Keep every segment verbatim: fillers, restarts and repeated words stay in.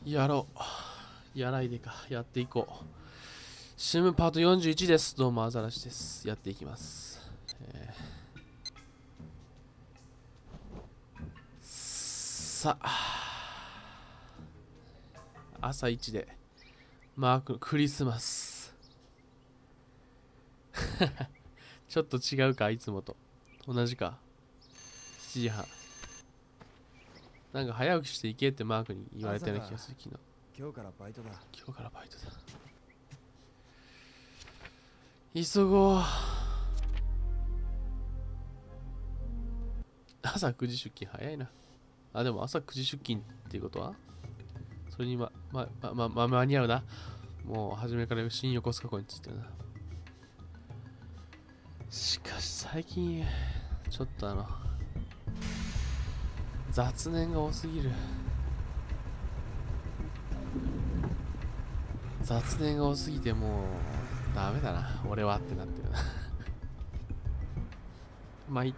やろう。やらいでか。やっていこう。シムパートよんじゅういちです。どうも、アザラシです。やっていきます。えー、さあ、朝一で、マークのクリスマス。ちょっと違うか、いつもと。同じか。しちじはん。なんか早起きして行けってマークに言われたような気がする、昨日。 今日からバイトだ。 今日からバイトだ。急ごう。朝くじ出勤早いな。あ、でも朝くじ出勤っていうことはそれにま、ま、ま、ま、ま、間に合うな。もう初めから新横須賀港についてるな。しかし最近、ちょっとあの、雑念が多すぎる。雑念が多すぎてもう、ダメだな。俺はってなってるな。参った。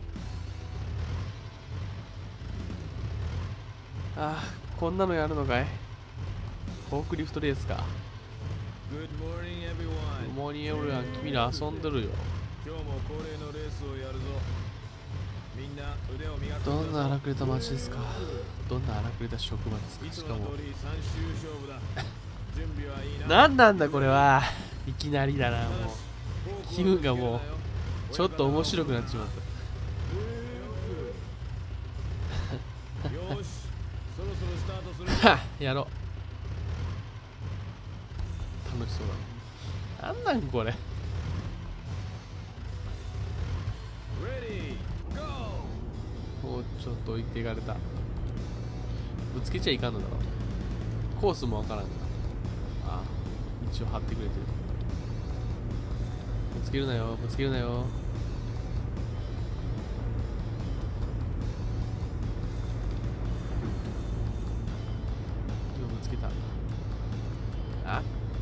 ああ、こんなのやるのかい。フォークリフトレースか。 Good morning, everyone. モーニングエブリワン、君ら遊んでるよ。 今日も恒例のレースをやるぞ。みんな腕を磨く。 どんな荒くれた街ですか。どんな荒くれた職場ですか。しかも。何なんだこれは。いきなりだな、もう。気分がもう、ちょっと面白くなっちまった。 よし、そろそろスタートする。 はっ、やろう。楽しそうだな。なんなんこれ。もうちょっと置いていかれた。ぶつけちゃいかんのだろう。コースもわからんが。ああ、一応張ってくれてる。ぶつけるなよ、ぶつけるなよ。今ぶつけた。あ、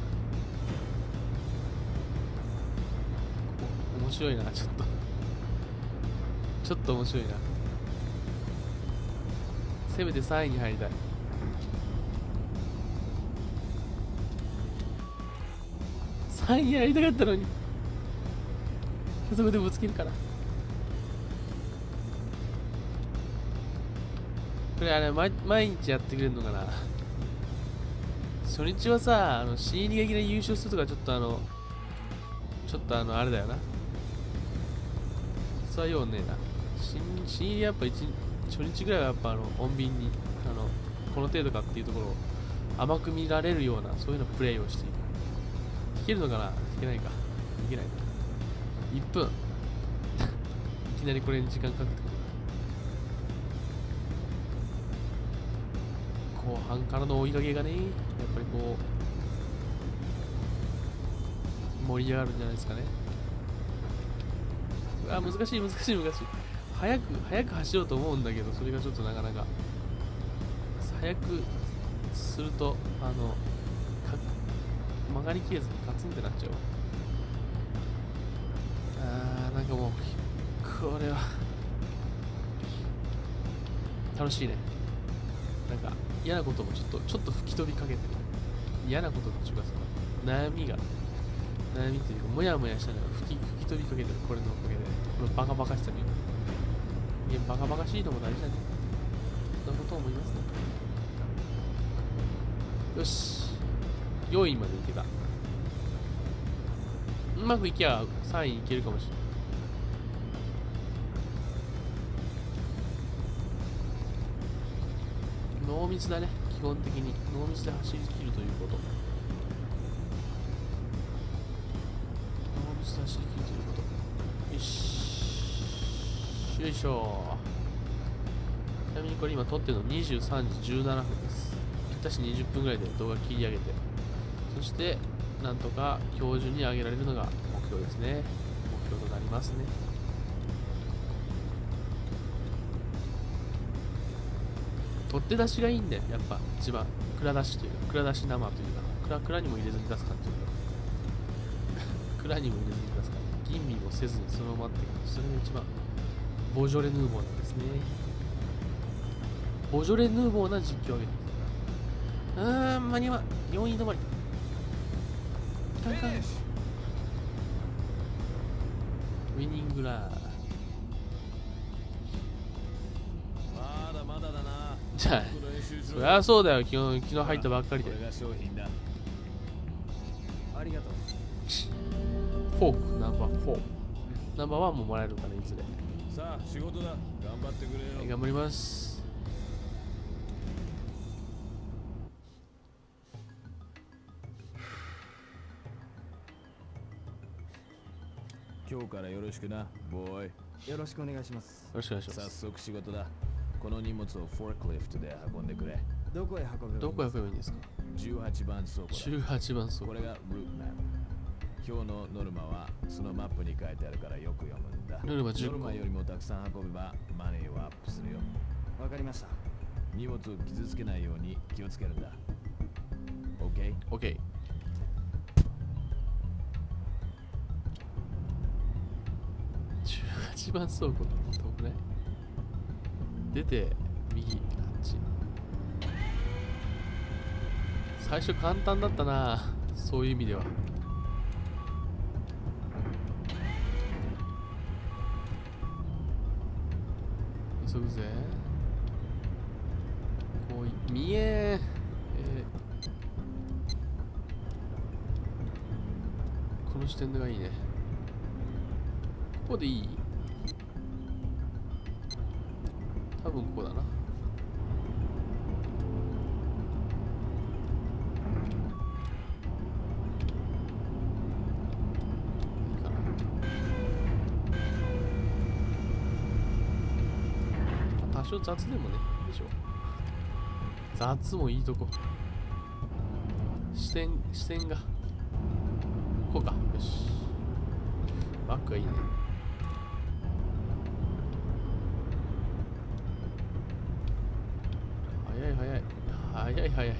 面白いな、ちょっと。ちょっと面白いな。せめてさんいに入りたい。さんいに入りたかったのに。そこでぶつけるから。これあれ、毎, 毎日やってくれるのかな。初日はさ、あの新入りがいきなり優勝するとか、ちょっとあの、ちょっとあの、あれだよな。そうはようねえな。新, 新入りやっぱ一初日ぐらいはやっぱあの穏便にあのこの程度かっていうところを甘く見られるようなそういうのプレイをしている。引けるのかな。引けないか。引けないな。いっぷん。いきなりこれに時間かけてくる。後半からの追いかけがね、やっぱりこう盛り上がるんじゃないですかね。うわ、難しい難しい難しい。早く早く走ろうと思うんだけど、それがちょっとなかなか早くするとあの曲がりきれずにカツンってなっちゃう。あー、なんかもうこれは楽しいね。なんか嫌なこともちょっとちょっと吹き飛びかけてる。嫌なことっていうかさ、悩みが悩みっていうかもやもやしたのが吹き吹き飛びかけてる。これのおかげでこのバカバカしさにいや、バカバカしいのも大事だね。そんなこと思いますね。よし。よんいまでいけた。うまくいきゃさんいいけるかもしれない。濃密だね。基本的に。濃密で走り切るということ。濃密で走り切るということ。よし。よいしょ。ちなみにこれ今撮ってるのにじゅうさんじじゅうななふんです。ぴったしにじゅっぷんぐらいで動画切り上げて、そしてなんとか今日中に上げられるのが目標ですね。目標となりますね。取って出しがいいんだよ、やっぱ一番。蔵出しというか、蔵出し生というか、蔵蔵にも入れずに出す感じ。蔵にも入れずに出す感じ。吟味もせずにそのままって感じ。それが一番ボジョレ・ヌーボーなんですね。ボジョレ・ヌーボーな実況を上げてきた。 うーん間に合わん。よんい止まりカンカン。ウィニングラー。 まだまだだな。 じゃあそりゃそうだよ。昨日昨日入ったばっかりで。 これが商品だ。ありがとう。 フォークナンバーフォー。ナンバーワンももらえるからいずれ。 さあ仕事だ。頑張ってくれよ。 はい、頑張ります。 今日からよろしくな、ボーイ。 よろしくお願いします。 よろしくお願いしま早す。 速仕事だ。この荷物をフォークリフトで運んでくれ。 どこへ運べばいいですか？ どこへ行けばいいんですか？ じゅうはちばん倉庫だ。 じゅうはちばん倉庫。 これがルートマップ。今日のノルマはそのマップに書いてあるからよく読むんだ。 ノルマじゅっこ。 ノルマよりもたくさん運べばマネーはアップするよ。 わかりました。 荷物を傷つけないように気をつけるんだ。OK？ OK。じゅうはちばん倉庫って遠くない？出て右あっち。最初簡単だったな、そういう意味では。急ぐぜ。こうい見えー、えー、この視点がいいね。ここでいい？多分ここだな。いいかな。多少雑でもね、いいでしょ。雑もいいとこ。視点、視点が。こうか。よし。バックがいいね。早い早い。早い早い。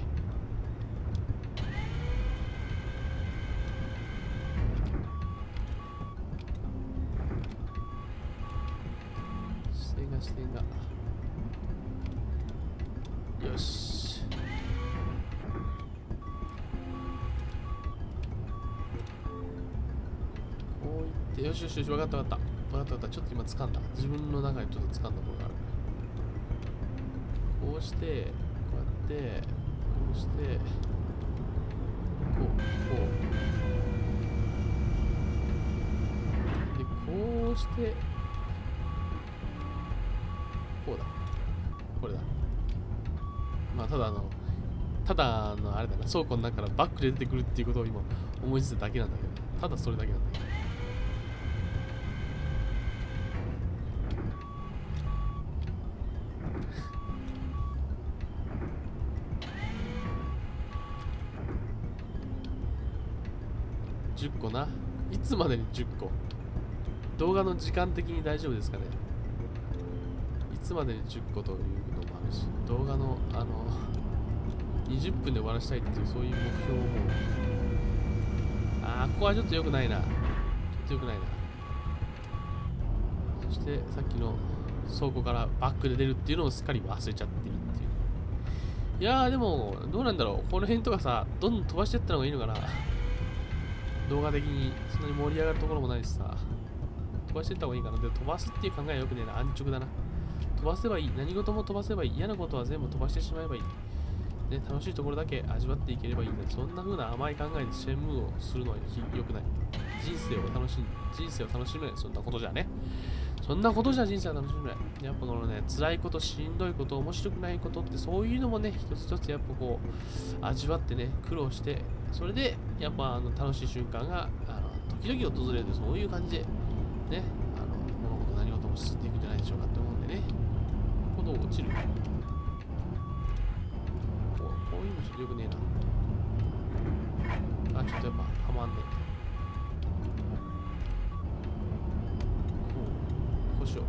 視点が視点が。よし。こういって、よしよしよし、分かった分かった。分かった分かった。ちょっと今掴んだ。自分の中でちょっと掴んだものがある。こうして、こうやって、こうして、こう、こう。で、こうして、こうだ。これだ。まあ、ただあの、ただあの、あれだな、倉庫の中からバックで出てくるっていうことを今思いついただけなんだけど、ただそれだけなんだけど。じゅっこな。いつまでにじゅっこ？動画の時間的に大丈夫ですかね？いつまでにじゅっこというのもあるし、動画のあのにじゅっぷんで終わらせたいっていうそういう目標も、ああここはちょっと良くないな。ちょっと良くないな。そしてさっきの倉庫からバックで出るっていうのをすっかり忘れちゃってるっていう。いやーでもどうなんだろう。この辺とかさ、どんどん飛ばしていったのがいいのかな。動画的にそんなに盛り上がるところもないしさ、飛ばしていった方がいいかな。で、飛ばすっていう考えはよくねえな。安直だな。飛ばせばいい。何事も飛ばせばいい。嫌なことは全部飛ばしてしまえばいい。ね、楽しいところだけ味わっていければいいんだ。そんな風な甘い考えでシェンムーをするのは良くない。人生を楽しん、人生を楽しめない。そんなことじゃね。そんなことじゃ人生は楽しめない。やっぱこのね、辛いこと、しんどいこと、面白くないことって、そういうのもね、一つ一つやっぱこう、味わってね、苦労して、それで、やっぱあの楽しい瞬間が、あの時々訪れる、そういう感じで、ね、あの、物事何事も進んでいくんじゃないでしょうかって思うんでね、ここどう落ちる？こう、こういうのちょっとよくねえな。あ、ちょっとやっぱ、はまんねえ。こう、こうしよう。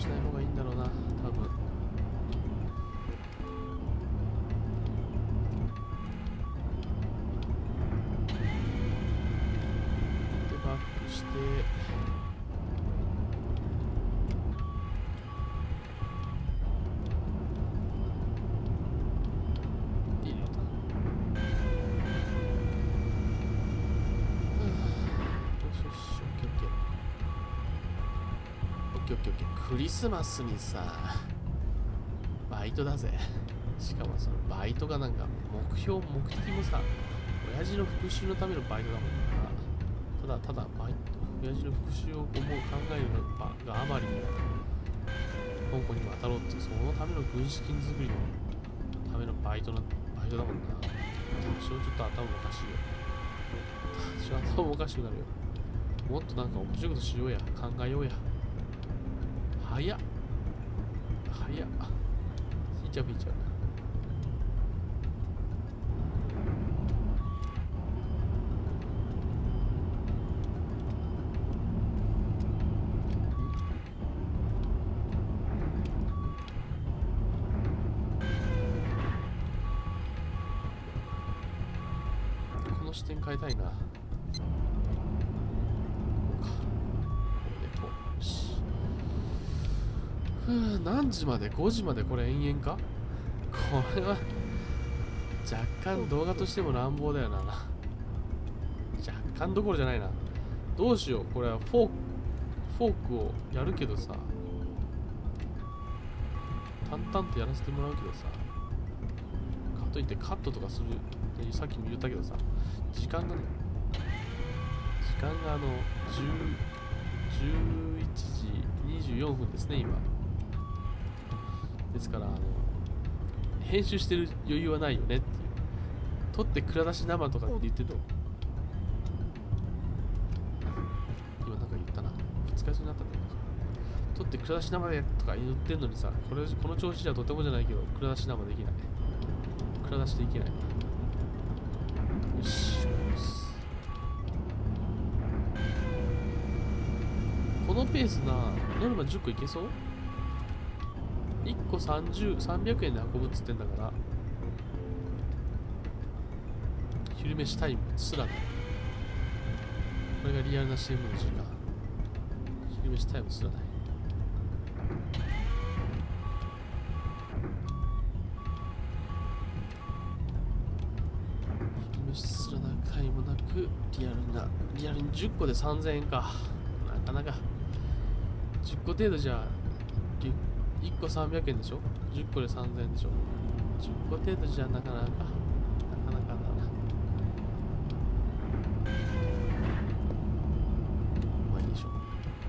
ない方がいいんだろうな、多分。で、バックして、で、入れた。よしよし、オッケーオッケー。オッケーオッケーオッケー。クリスマスにさ、バイトだぜ。しかもそのバイトがなんか目標、目的もさ、親父の復讐のためのバイトだもんな。ただただバイト、親父の復讐を思う考えるのがあまりに香港に渡ろうっていう、そのための軍資金作りのためのバイトのバイトだもんな。多少ちょっと頭おかしいよ。多少頭おかしくなるよ。もっとなんか面白いことしようや。考えようや。早っ。早っ。引いちゃう引いちゃう。この視点変えたいな。こうか。これでこう。よし。ふぅ、何時まで ?ご 時までこれ延々か。これは若干動画としても乱暴だよな。若干どころじゃないな。どうしよう。これはフォーク、フォークをやるけどさ、淡々とやらせてもらうけどさ、かといってカットとかするってさっきも言ったけどさ、時間がね、時間があのじゅう、じゅういちじにじゅうよんぷんですね、今。ですから、あの、編集してる余裕はないよねっていう。撮って蔵出し生とかって言ってるの。今なんか言ったな。使いそうになったんだけど。撮って蔵出し生でとか言ってんのにさ、これ、この調子じゃとてもじゃないけど、蔵出し生できない。蔵出しできない。よし。このペースな、ノルマじゅっこいけそう？いっこさんじゅう、さんびゃくえんで運ぶっつってんだから、昼飯タイムすらない。これがリアルな シーエム の時間。昼飯タイムすらない。昼飯すらない回もなく、リアルな、リアルにじゅっこでさんぜんえんか。なかなか。じゅっこ程度じゃ、いっこさんびゃくえんでしょ ?じゅっ 個でさんぜんえんでしょ ?じゅっ 個程度じゃなかなか、なかなかだな。まあいいでしょう。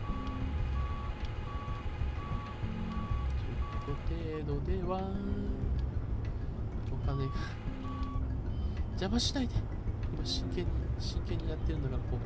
じゅっこ程度では、お金が、邪魔しないで。今真剣に、真剣にやってるんだから、僕。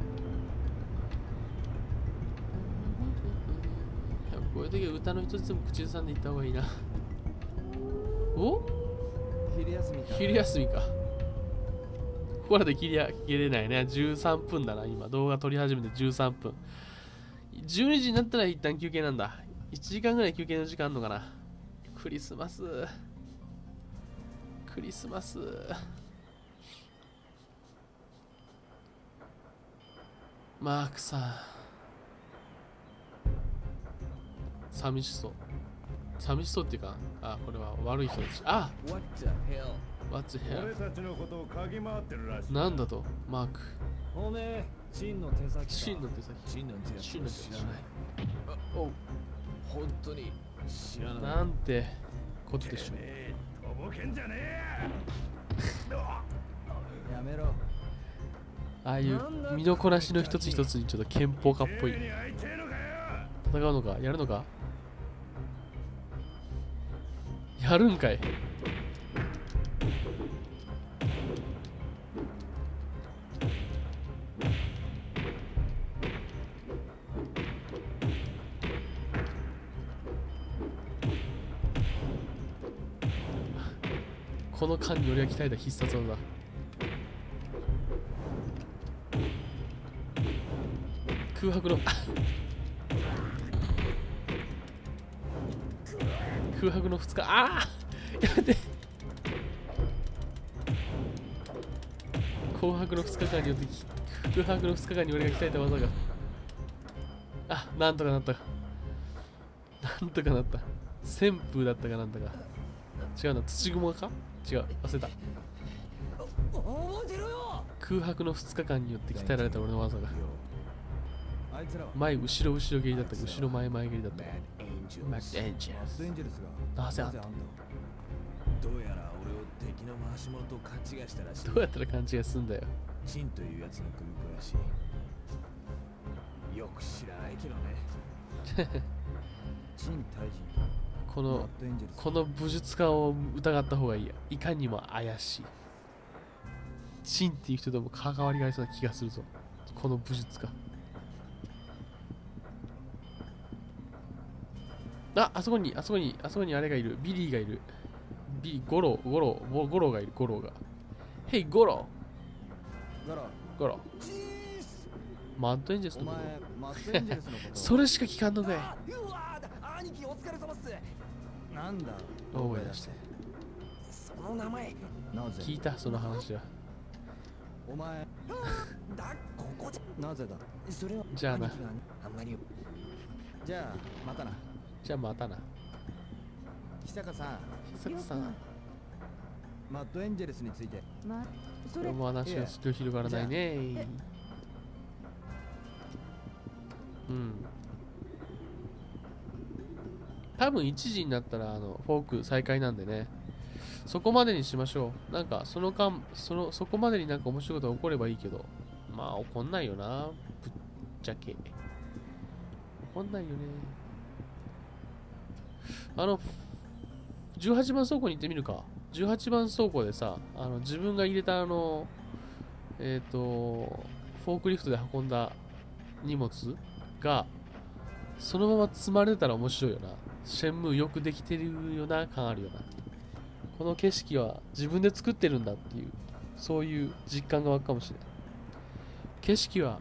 こういう時は歌の一つでも口ずさんでいった方がいいな。お？ 昼休みか。 昼休みか。ここらで切り上げれないね。じゅうさんぷんだな、今。動画撮り始めてじゅうさんぷん。じゅうにじになったら一旦休憩なんだ。いちじかんぐらい休憩の時間あんのかな。クリスマス。クリスマス。マークさん。寂しそう。寂しそうっていうか、あ、これは悪い人たち。あ What the hell? What the hell? 俺たちのことを嗅ぎ回ってるらしい。 なんだと、マーク。 おめえ、チンの手先か。 チンの手先。 チンなんてやつチンの手先知らない。あ、おう、本当に知らない。 なんてことでしょう。 えー、とぼけんじゃねえやめろ。 ああいう身のこなしの一つ一つにちょっと憲法家っぽい。 に会いてえのかよ。 戦うのかやるのかやるんかい。この間に俺が鍛えた必殺技だ。空白の空白のふつか、ああやめて。空白のふつかかんによって空白のふつかかんに俺が鍛えた技が、あ、なんとかなった。なんとかなった。旋風だったかなんだか。違うな、土雲か違う、忘れた。空白のふつかかんによって鍛えられた俺の技が、 あいつらは前後ろ後ろ蹴りだったか、後ろ前前蹴りだったか。ママックエンジェルスエンジェルスがなぜあんた、 どうやら俺を敵の回し者と勘違いしたらしい。 どうやったら勘違いすんだよ。 チンというやつのグループらしい。よく知らないけどね。 陳大この臣マッドエンジェルスこの武術家を疑った方がいいや。いかにも怪しい。チンっていう人とも関わりがありそうな気がするぞ、この武術家。あ、あそこに、あそこに、あそこにあれがいる。ビリーがいる。ビリー、ゴロ、ゴロ、ゴゴロがいる、ゴロが。ヘイ、ゴロガラゴロ。マッドエンジェルスおのこと前マッドエンジェルスのことそれしか聞かんのかい。 うわー兄貴お疲れ様っす。 なんだ大声出して。 その名前なぜ聞いた、その話は。 お前だここじなぜだゃそれはじゃあな兄貴があんまりじゃあまたなじゃあまたな。 久坂さん久々さん、 マッドエンジェルスについてま、そこれれも話がすっと広がらないね。うん。多分いちじになったらあのフォーク再開なんでね。そこまでにしましょう。なんかその間、そのそこまでになんか面白いことが起こればいいけど、まあ起こんないよな。ぶっちゃけ。起こんないよね。あの、じゅうはちばん倉庫に行ってみるか。じゅうはちばん倉庫でさ、あの自分が入れたあの、えっ、と、フォークリフトで運んだ荷物が、そのまま積まれてたら面白いよな。シェンムーよくできてるよな感あるよな。この景色は自分で作ってるんだっていう、そういう実感が湧くかもしれない。景色は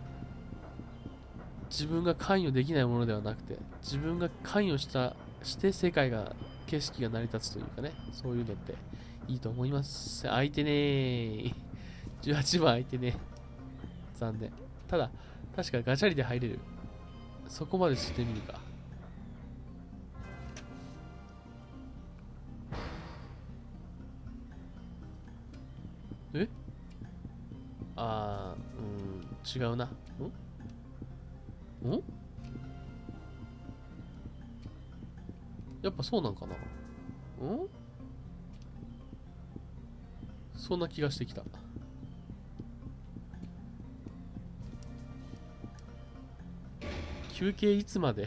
自分が関与できないものではなくて、自分が関与したして世界が、景色が成り立つというかね、そういうのっていいと思います。空いてねー。じゅうはちばん空いてね。残念。ただ、確かガチャリで入れる。そこまでしてみるか。えあー、うん、違うな。んんやっぱそうなんかな。んそんな気がしてきた。休憩いつまで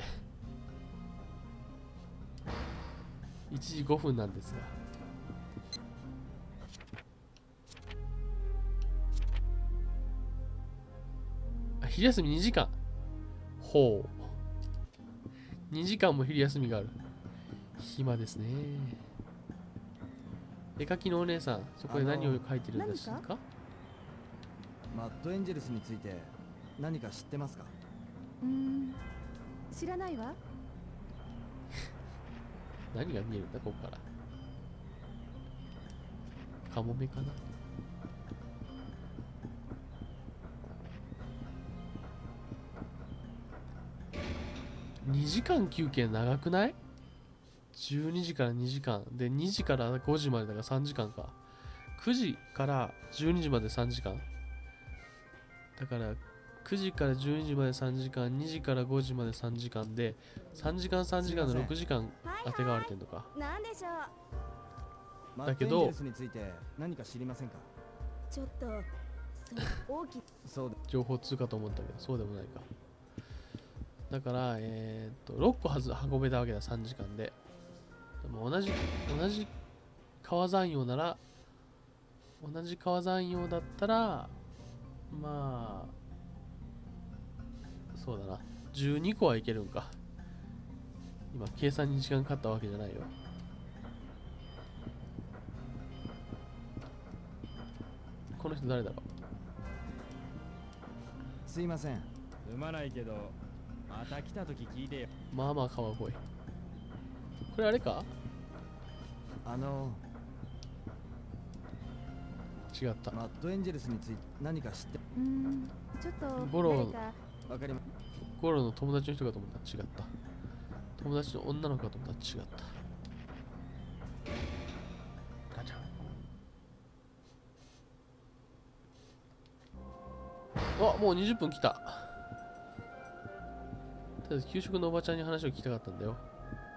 いちじごふんなんですが。あ、昼休みにじかん。ほう。にじかんも昼休みがある。暇ですね。絵描きのお姉さん、そこで何を描いてるんですか？ マッドエンジェルスについて何か知ってますか？ うーん、知らないわ。 何が見えるんだ、ここから。カモメかな。にじかん休憩長くない？じゅうにじからにじかんで、にじからごじまでだからさんじかんか。くじからじゅうにじまでさんじかんだから、くじからじゅうにじまでさんじかん、にじからごじまでさんじかんで、さんじかんさんじかんのろくじかん当てがわれてんのか。 なんでしょう。 マッドエンジェルスについて何か知りませんか？ ちょっと、そう、大きい。 そうだ。 情報通かと思ったけど、そうでもないか。だから、えー、っと、ろっこはず運べたわけだ、さんじかんで。でも同じ、同じ川山用なら、同じ川山用だったら、まあ、そうだな。じゅうにこはいけるんか。今、計算に時間かかったわけじゃないよ。この人誰だろすいません。 飲まないけどまた来た時聞いてよ。 う。まあまあ川越。 これあれか？ あの違った。 マッドエンジェルスについて何か知ってうーんちょっとゴロ誰かわかりまゴロの友達の人かと思った。違った。友達の女の子かと思った。違った。ガチャン。あ、もうにじゅっぷん来た。とりあえず給食のおばちゃんに話を聞きたかったんだよ。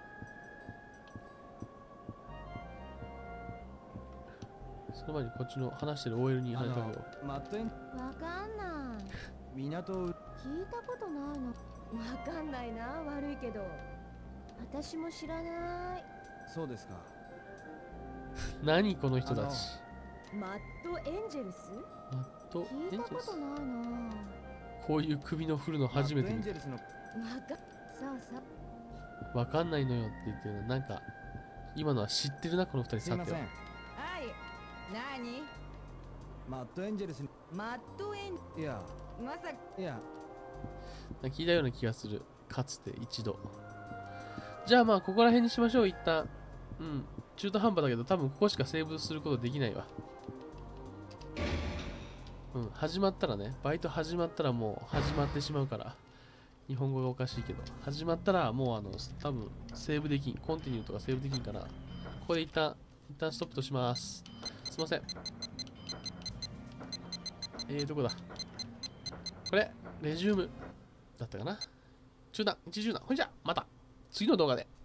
その前にこっちの話してる オーエル にあ話しかけよのマッドエンわかんない港を聞いたことないのわかんないな悪いけど私も知らないそうですか。 う。何この人たち。 マッドエンジェルスマット聞いたことないなこういう首の振るの初めて見た。 マッドエンジェルスのわかそうそうわかんないのよって言ってるのなんか今のは知ってるなこの二人。 すいません。 はい。何？ マッドエンジェルスにマッドエンいやまさかいやなんか聞いたような気がする。かつて一度。じゃあまあここら辺にしましょう一旦。うん中途半端だけど多分ここしかセーブすることできないわ。うん始まったらねバイト始まったらもう始まってしまうから。日本語がおかしいけど始まったらもうあの多分セーブできんコンティニューとかセーブできんからここで一旦一旦ストップとします。すいません。えー、どこだこれレジュームだったかな。中断一中断ほいじゃまた次の動画で。